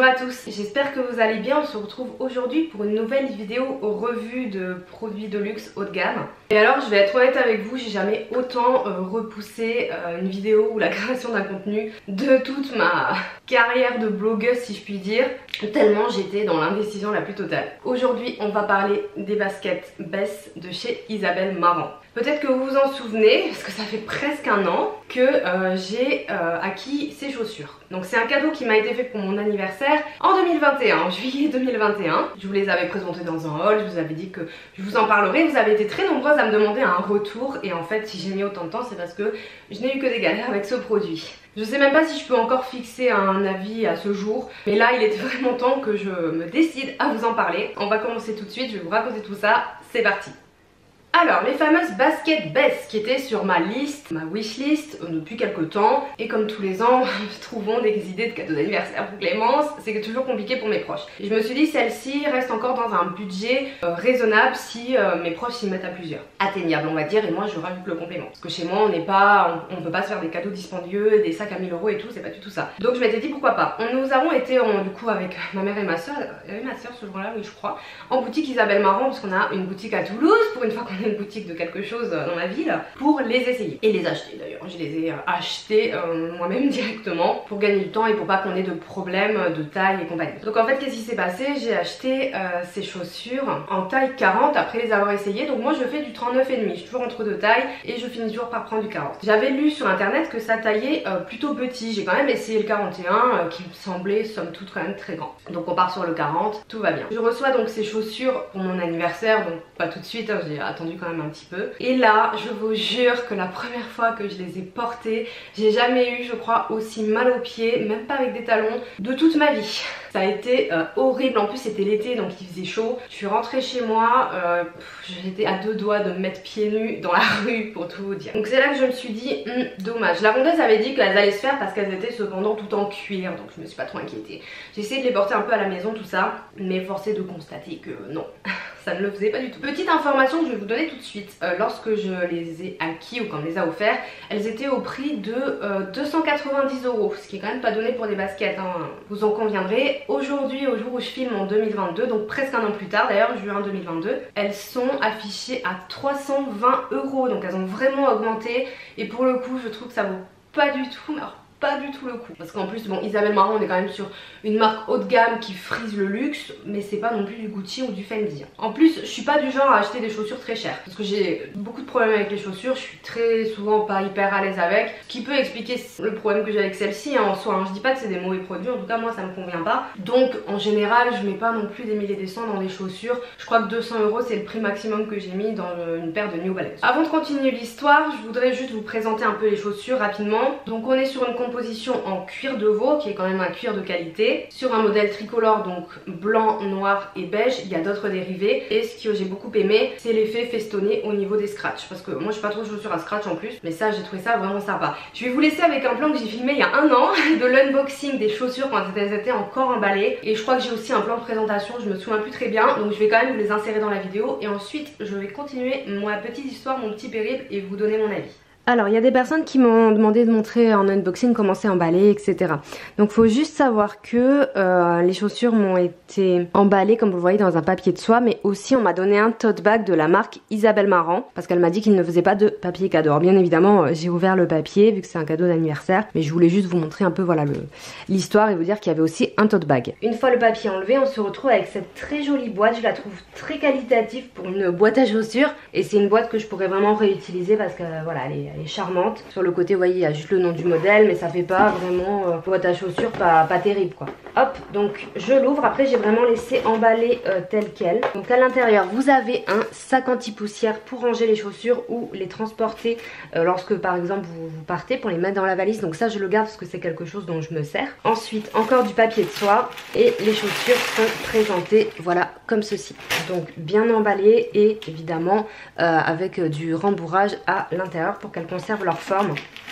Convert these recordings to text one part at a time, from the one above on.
Bonjour à tous, j'espère que vous allez bien. On se retrouve aujourd'hui pour une nouvelle vidéo revue de produits de luxe haut de gamme. Et alors je vais être honnête avec vous, j'ai jamais autant repoussé une vidéo ou la création d'un contenu de toute ma carrière de blogueuse si je puis dire, tellement j'étais dans l'indécision la plus totale. Aujourd'hui on va parler des baskets Bess de chez Isabelle Marant. Peut-être que vous vous en souvenez, parce que ça fait presque un an que j'ai acquis ces chaussures. Donc c'est un cadeau qui m'a été fait pour mon anniversaire en 2021, en juillet 2021. Je vous les avais présentés dans un haul, je vous avais dit que je vous en parlerai. Vous avez été très nombreuses à me demander un retour et en fait si j'ai mis autant de temps c'est parce que je n'ai eu que des galères avec ce produit. Je sais même pas si je peux encore fixer un avis à ce jour, mais là il était vraiment temps que je me décide à vous en parler. On va commencer tout de suite, je vais vous raconter tout ça, c'est parti. Alors les fameuses baskets Bess qui étaient sur ma liste, ma wishlist depuis quelques temps, et comme tous les ans trouvons des idées de cadeaux d'anniversaire pour Clémence, c'est toujours compliqué pour mes proches. Et je me suis dit celle-ci reste encore dans un budget raisonnable si mes proches s'y mettent à plusieurs. Atteignable on va dire, et moi je rajoute le complément. Parce que chez moi on peut pas se faire des cadeaux dispendieux, des sacs à 1000 € et tout, c'est pas du tout ça. Donc je m'étais dit pourquoi pas. Nous avons été du coup avec ma mère et ma soeur, ce jour-là oui je crois, en boutique Isabelle Marant, parce qu'on a une boutique à Toulouse, pour une fois qu'on une boutique de quelque chose dans la ville, pour les essayer et les acheter d'ailleurs. Je les ai achetés moi-même directement pour gagner du temps et pour pas qu'on ait de problèmes de taille et compagnie. Donc en fait qu'est-ce qui s'est passé? J'ai acheté ces chaussures en taille 40 après les avoir essayées. Donc moi je fais du 39,5, je suis toujours entre deux tailles et je finis toujours par prendre du 40. J'avais lu sur internet que ça taillait plutôt petit. J'ai quand même essayé le 41 qui me semblait somme toute quand même très grand. Donc on part sur le 40, tout va bien. Je reçois donc ces chaussures pour mon anniversaire, donc pas tout de suite, hein, j'ai attendu quand même un petit peu. Et là je vous jure que la première fois que je les ai portées, j'ai jamais eu je crois aussi mal aux pieds, même pas avec des talons, de toute ma vie. Ça a été horrible, en plus c'était l'été donc il faisait chaud. Je suis rentrée chez moi, j'étais à deux doigts de me mettre pieds nus dans la rue pour tout vous dire. Donc c'est là que je me suis dit dommage. La vendeuse avait dit qu'elles allaient se faire parce qu'elles étaient cependant tout en cuir, donc je me suis pas trop inquiétée. J'ai essayé de les porter un peu à la maison tout ça, mais force est de constater que non. Ça ne le faisait pas du tout. Petite information que je vais vous donner tout de suite, lorsque je les ai acquis ou qu'on me les a offerts, elles étaient au prix de 290 €, ce qui est quand même pas donné pour des baskets, hein. Vous en conviendrez. Aujourd'hui, au jour où je filme en 2022, donc presque un an plus tard d'ailleurs, juin 2022, elles sont affichées à 320 €, donc elles ont vraiment augmenté et pour le coup je trouve que ça vaut pas du tout, alors pas du tout le coup. Parce qu'en plus bon, Isabelle Marant on est quand même sur une marque haut de gamme qui frise le luxe, mais c'est pas non plus du Gucci ou du Fendi. En plus je suis pas du genre à acheter des chaussures très chères parce que j'ai beaucoup de problèmes avec les chaussures, je suis très souvent pas hyper à l'aise avec, ce qui peut expliquer le problème que j'ai avec celle-ci en soi, hein. Je dis pas que c'est des mauvais produits, en tout cas moi ça me convient pas, donc en général je mets pas non plus des milliers et des cents dans les chaussures. Je crois que 200 € c'est le prix maximum que j'ai mis dans une paire de New Balance. Avant de continuer l'histoire, je voudrais juste vous présenter un peu les chaussures rapidement. Donc on est sur une composition en cuir de veau qui est quand même un cuir de qualité, sur un modèle tricolore donc blanc, noir et beige. Il y a d'autres dérivés et ce que j'ai beaucoup aimé c'est l'effet festonné au niveau des scratchs, parce que moi je suis pas trop de chaussures à scratch en plus, mais ça j'ai trouvé ça vraiment sympa. Je vais vous laisser avec un plan que j'ai filmé il y a un an de l'unboxing des chaussures quand elles étaient encore emballées, et je crois que j'ai aussi un plan de présentation, je me souviens plus très bien, donc je vais quand même vous les insérer dans la vidéo et ensuite je vais continuer ma petite histoire, mon petit périple et vous donner mon avis. Alors il y a des personnes qui m'ont demandé de montrer en unboxing comment c'est emballé, etc. Donc faut juste savoir que les chaussures m'ont été emballées comme vous le voyez dans un papier de soie, mais aussi on m'a donné un tote bag de la marque Isabelle Marant parce qu'elle m'a dit qu'il ne faisait pas de papier cadeau. Alors bien évidemment j'ai ouvert le papier vu que c'est un cadeau d'anniversaire, mais je voulais juste vous montrer un peu voilà l'histoire et vous dire qu'il y avait aussi un tote bag. Une fois le papier enlevé, on se retrouve avec cette très jolie boîte. Je la trouve très qualitative pour une boîte à chaussures et c'est une boîte que je pourrais vraiment réutiliser parce que voilà elle est charmante. Sur le côté vous voyez il y a juste le nom du modèle, mais ça fait pas vraiment boîte à chaussures pas terrible quoi. Hop, donc je l'ouvre. Après j'ai vraiment laissé emballer tel quel. Donc à l'intérieur vous avez un sac anti-poussière pour ranger les chaussures ou les transporter lorsque par exemple vous partez, pour les mettre dans la valise. Donc ça je le garde parce que c'est quelque chose dont je me sers. Ensuite encore du papier de soie et les chaussures sont présentées voilà comme ceci. Donc bien emballées et évidemment avec du rembourrage à l'intérieur pour qu'elles conservent leur forme.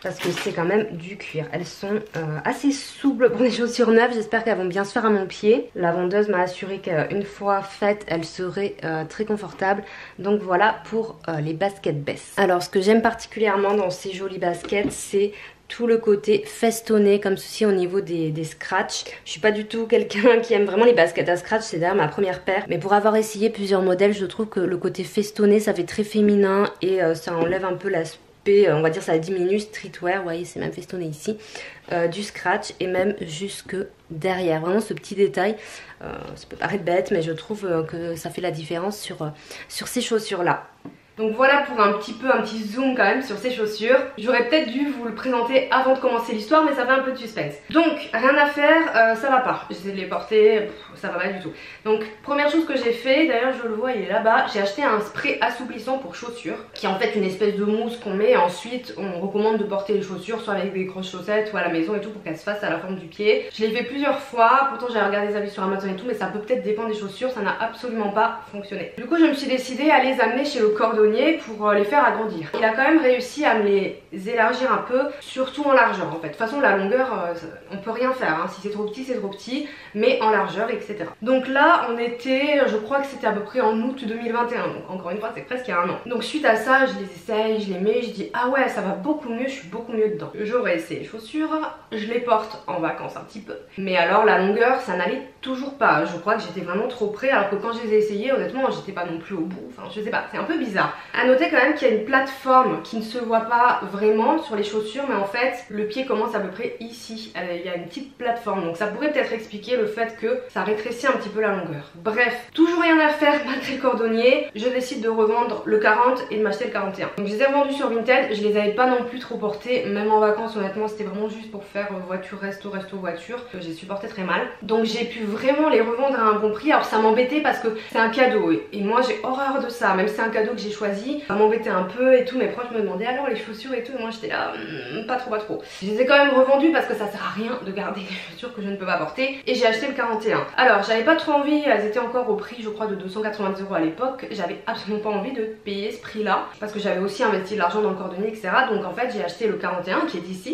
parce que c'est quand même du cuir. Elles sont assez souples pour des chaussures neuves. J'espère qu'elles vont bien se faire à mon pied. La vendeuse m'a assuré qu'une fois faites, elles seraient très confortables. Donc voilà pour les baskets Bess. Alors ce que j'aime particulièrement dans ces jolies baskets, c'est tout le côté festonné comme ceci au niveau des scratchs. Je suis pas du tout quelqu'un qui aime vraiment les baskets à scratch, c'est d'ailleurs ma première paire. Mais pour avoir essayé plusieurs modèles, je trouve que le côté festonné, ça fait très féminin et ça enlève un peu l'aspect, on va dire ça diminue streetwear, vous voyez c'est même festonné ici, du scratch et même jusque derrière. Vraiment ce petit détail, ça peut paraître bête mais je trouve que ça fait la différence sur ces chaussures là. Donc voilà pour un petit zoom quand même sur ces chaussures. J'aurais peut-être dû vous le présenter avant de commencer l'histoire, mais ça fait un peu de suspense. Donc rien à faire, ça va pas. J'essaie de les porter, ça va pas du tout. Donc première chose que j'ai fait, d'ailleurs je le vois il est là-bas, j'ai acheté un spray assouplissant pour chaussures, qui est en fait une espèce de mousse qu'on met et ensuite on recommande de porter les chaussures soit avec des grosses chaussettes ou à la maison et tout pour qu'elles se fassent à la forme du pied. Je l'ai fait plusieurs fois, pourtant j'ai regardé des avis sur Amazon et tout, mais ça peut peut-être dépendre des chaussures, ça n'a absolument pas fonctionné. Du coup je me suis décidée à les amener chez le cordonnier pour les faire agrandir. Il a quand même réussi à me les élargir un peu, surtout en largeur en fait. De toute façon la longueur, on peut rien faire, hein. Si c'est trop petit c'est trop petit, mais en largeur etc. Donc là on était, je crois que c'était à peu près en août 2021, donc encore une fois c'est presque il y a un an. Donc suite à ça je les essaye, je les mets, je dis ah ouais ça va beaucoup mieux, je suis beaucoup mieux dedans. J'aurais essayé les chaussures, je les porte en vacances un petit peu, mais alors la longueur ça n'allait toujours pas. Je crois que j'étais vraiment trop près alors que quand je les ai essayées honnêtement j'étais pas non plus au bout, enfin je sais pas, c'est un peu bizarre. A noter quand même qu'il y a une plateforme qui ne se voit pas vraiment sur les chaussures, mais en fait le pied commence à peu près ici, il y a une petite plateforme, donc ça pourrait peut-être expliquer le fait que ça rétrécit un petit peu la longueur. Bref, toujours rien à faire malgré le cordonnier, je décide de revendre le 40 et de m'acheter le 41. Donc je les ai revendus sur Vinted, je les avais pas non plus trop portés, même en vacances honnêtement c'était vraiment juste pour faire voiture, resto, voiture, que j'ai supporté très mal. Donc j'ai pu vraiment les revendre à un bon prix, alors ça m'embêtait parce que c'est un cadeau et moi j'ai horreur de ça, même si c'est un cadeau que j'ai choisi, ça m'embêtait un peu et tout, mes proches me demandaient alors les chaussures et tout, et moi j'étais là, pas trop. Je les ai quand même revendues parce que ça sert à rien de garder des chaussures que je ne peux pas porter et j'ai acheté le 41. Alors j'avais pas trop envie, elles étaient encore au prix je crois de 290 € à l'époque, j'avais absolument pas envie de payer ce prix là parce que j'avais aussi investi de l'argent dans le cordonnier etc. Donc en fait j'ai acheté le 41 qui est ici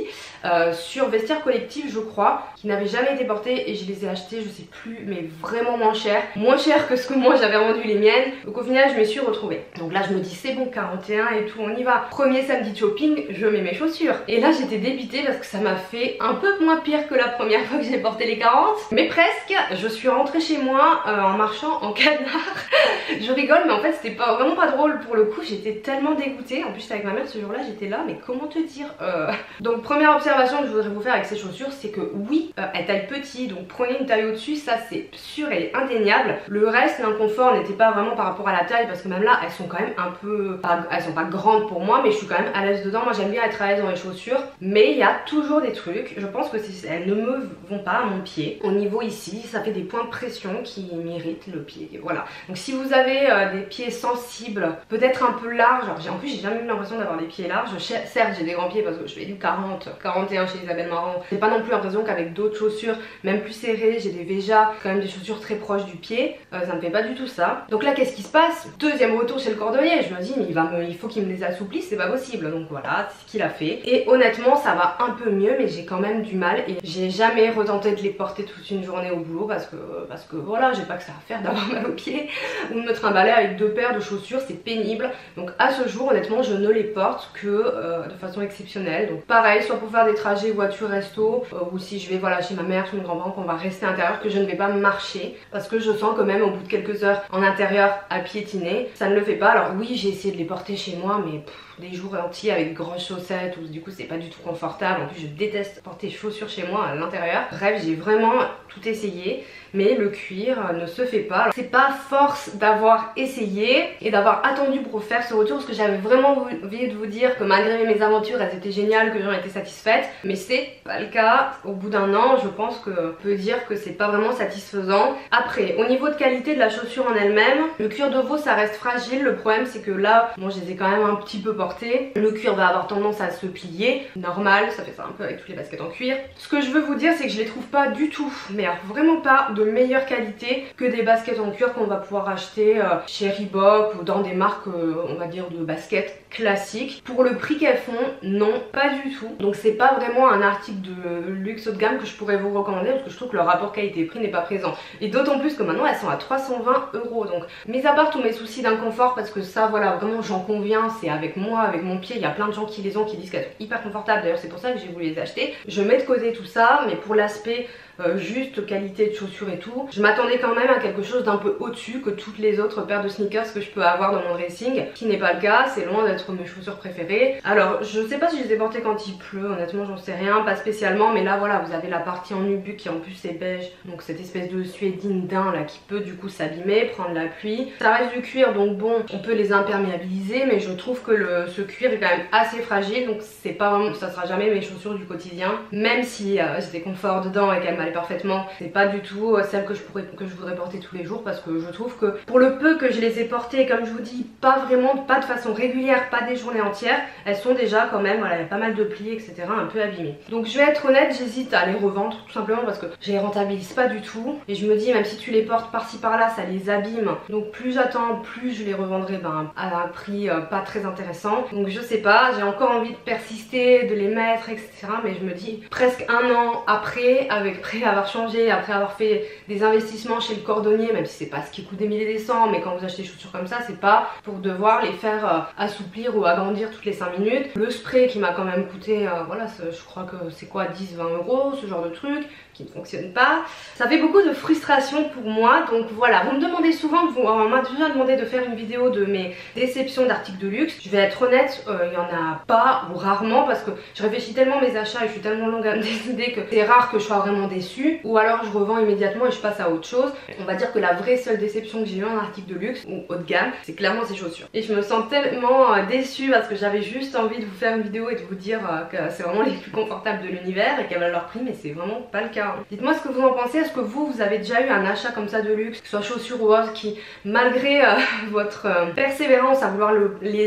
sur Vestiaire Collectif je crois, qui n'avait jamais été porté et je les ai achetés je sais plus mais vraiment moins cher que ce que moi j'avais vendu les miennes, donc au final je me suis retrouvée. Donc là je me dis c'est bon 41 et tout on y va. Premier samedi de shopping je mets mes chaussures et là j'étais débitée parce que ça m'a fait un peu moins pire que la première fois que j'ai porté les 40 mais presque. Je suis rentrée chez moi en marchant en canard. Je rigole mais en fait c'était vraiment pas drôle pour le coup, j'étais tellement dégoûtée. En plus j'étais avec ma mère ce jour là, j'étais là mais comment te dire Donc première observation que je voudrais vous faire avec ces chaussures c'est que oui elles taillent petit, donc prenez une taille au dessus, ça c'est sûr et indéniable. Le reste l'inconfort n'était pas vraiment par rapport à la taille parce que même là elles sont quand même un peu, elles sont pas grandes pour moi mais je suis quand même à l'aise dedans. Moi j'aime bien être à l'aise dans les chaussures mais il y a toujours des trucs, je pense que elles ne me vont pas à mon pied. Au niveau ici ça fait des points de pression qui m'irritent le pied, voilà. Donc si vous avez des pieds sensibles, peut-être un peu larges, en plus j'ai jamais eu l'impression d'avoir des pieds larges, certes j'ai des grands pieds parce que je fais du 40, 41 chez Isabelle Marant, j'ai pas non plus l'impression qu'avec d'autres chaussures même plus serrées, j'ai des Veja, quand même des chaussures très proches du pied, ça me fait pas du tout ça. Donc là qu'est-ce qui se passe? Deuxième retour chez le cordonnier, je me dis mais il faut qu'il me les assouplisse, c'est pas possible. Donc voilà, c'est ce qu'il a fait et honnêtement ça va un peu mieux mais j'ai quand même du mal et j'ai jamais retenté de les porter toute une journée au boulot parce que voilà, j'ai pas que ça à faire d'avoir mal aux pieds ou de me trimballer avec deux paires de chaussures, c'est pénible. Donc à ce jour honnêtement je ne les porte que de façon exceptionnelle. Donc pareil, soit pour faire des trajets voiture resto ou si je vais voilà chez ma mère, chez mon grand-parent, qu'on va rester à l'intérieur, que je ne vais pas marcher parce que je sens que même au bout de quelques heures en intérieur à piétiner, ça ne le fait pas. Alors oui j'ai essayé de les porter chez moi mais des jours entiers avec grosses chaussettes où du coup c'est pas du tout confortable. En plus je déteste porter chaussures chez moi à l'intérieur. Bref j'ai vraiment tout essayé mais le cuir ne se fait pas. C'est pas force d'avoir essayé et d'avoir attendu pour faire ce retour parce que j'avais vraiment envie de vous dire que malgré mes aventures elles étaient géniales, que j'en étais satisfaite, mais c'est pas le cas. Au bout d'un an je pense que on peut dire que c'est pas vraiment satisfaisant. Après au niveau de qualité de la chaussure en elle-même, le cuir de veau ça reste fragile. Le problème c'est que là bon je les ai quand même un petit peu portés, le cuir va avoir tendance à se plier, normal, ça fait ça un peu avec toutes les baskets en cuir. Ce que je veux vous dire c'est que je les trouve pas du tout, mais alors vraiment pas de meilleure qualité que des baskets en cuir qu'on va pouvoir acheter chez Reebok ou dans des marques on va dire de baskets classiques. Pour le prix qu'elles font, non, pas du tout. Donc c'est pas vraiment un article de luxe haut de gamme que je pourrais vous recommander parce que je trouve que le rapport qualité-prix n'est pas présent. Et d'autant plus que maintenant elles sont à 320 €. Donc mis à part tous mes soucis d'inconfort, parce que ça voilà vraiment j'en conviens, c'est avec moi, avec mon pied, il y a plein de gens qui les ont qui disent qu'elles sont hyper confortables, d'ailleurs c'est pour ça que j'ai voulu les acheter. Je mets de côté tout ça, mais pour l'aspect juste qualité de chaussures et tout, je m'attendais quand même à quelque chose d'un peu au-dessus que toutes les autres paires de sneakers que je peux avoir dans mon dressing, ce qui n'est pas le cas, c'est loin d'être mes chaussures préférées. Alors je sais pas si je les ai portées quand il pleut, honnêtement j'en sais rien, pas spécialement, mais là voilà vous avez la partie en nubuck qui en plus est beige, donc cette espèce de suédine d'un là qui peut du coup s'abîmer, prendre la pluie. Ça reste du cuir donc bon on peut les imperméabiliser, mais je trouve que ce cuir est quand même assez fragile, donc c'est pas vraiment, ça sera jamais mes chaussures du quotidien, même si j'ai des conforts dedans et qu'elles m'allaient parfaitement, c'est pas du tout celle que je voudrais porter tous les jours, parce que je trouve que pour le peu que je les ai portées, comme je vous dis, pas vraiment, pas de façon régulière, pas des journées entières, elles sont déjà quand même, voilà, il y a pas mal de plis etc, un peu abîmées. Donc je vais être honnête, j'hésite à les revendre tout simplement parce que je les rentabilise pas du tout, et je me dis même si tu les portes par-ci par-là ça les abîme, donc plus j'attends plus je les revendrai à un prix pas très intéressant. Donc je sais pas, j'ai encore envie de persister, de les mettre etc, mais je me dis presque un an après avoir changé, après avoir fait des investissements chez le cordonnier, même si c'est pas ce qui coûte des milliers et des cents, mais quand vous achetez des chaussures comme ça c'est pas pour devoir les faire assouplir ou agrandir toutes les 5 minutes. Le spray qui m'a quand même coûté voilà, je crois que c'est quoi, 10-20 €, ce genre de truc qui ne fonctionne pas. Ça fait beaucoup de frustration pour moi, donc voilà, vous me demandez souvent, on m'a déjà demandé de faire une vidéo de mes déceptions d'articles de luxe. Je vais être honnête, il y en a pas ou rarement, parce que je réfléchis tellement à mes achats et je suis tellement longue à me décider que c'est rare que je sois vraiment déçue, ou alors je revends immédiatement et je passe à autre chose. On va dire que la vraie seule déception que j'ai eu en article de luxe ou haut de gamme, c'est clairement ces chaussures. Et je me sens tellement déçue parce que j'avais juste envie de vous faire une vidéo et de vous dire que c'est vraiment les plus confortables de l'univers et qu'elles valent leur prix, mais c'est vraiment pas le cas. Dites-moi ce que vous en pensez. Est-ce que vous avez déjà eu un achat comme ça de luxe, que ce soit chaussures ou autre, qui malgré votre persévérance à vouloir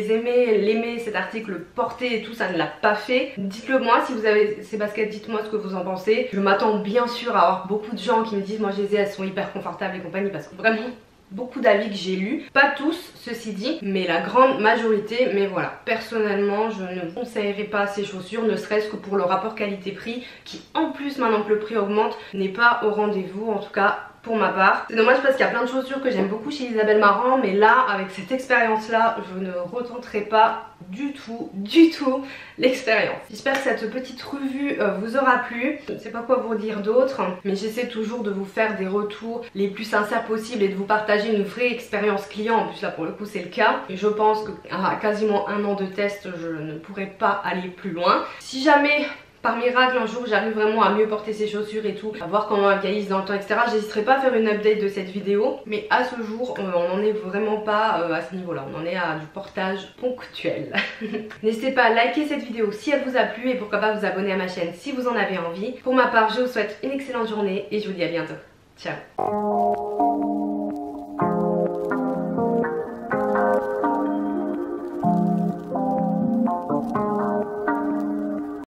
l'aimer cet article, le porter et tout, ça ne l'a pas fait? Dites-le moi. Si vous avez ces baskets, dites-moi ce que vous en pensez. Je m'attends bien sûr à avoir beaucoup de gens qui me disent moi je les ai, elles sont hyper confortables et compagnie, parce que vraiment beaucoup d'avis que j'ai lus, pas tous ceci dit, mais la grande majorité. Mais voilà, personnellement je ne conseillerais pas ces chaussures, ne serait-ce que pour le rapport qualité-prix qui en plus maintenant que le prix augmente n'est pas au rendez-vous, en tout cas pour ma part. C'est dommage parce qu'il y a plein de chaussures que j'aime beaucoup chez Isabelle Marant, mais là avec cette expérience là je ne retenterai pas du tout l'expérience. J'espère que cette petite revue vous aura plu. Je ne sais pas quoi vous dire d'autre, mais j'essaie toujours de vous faire des retours les plus sincères possibles et de vous partager une vraie expérience client. En plus là pour le coup c'est le cas, et je pense qu'à quasiment un an de test je ne pourrais pas aller plus loin. Si jamais par miracle un jour j'arrive vraiment à mieux porter ces chaussures et tout, à voir comment elles vieillissent dans le temps etc, j'hésiterai pas à faire une update de cette vidéo, mais à ce jour on n'en est vraiment pas à ce niveau là, on en est à du portage ponctuel. N'hésitez pas à liker cette vidéo si elle vous a plu et pourquoi pas vous abonner à ma chaîne si vous en avez envie. Pour ma part je vous souhaite une excellente journée et je vous dis à bientôt. Ciao.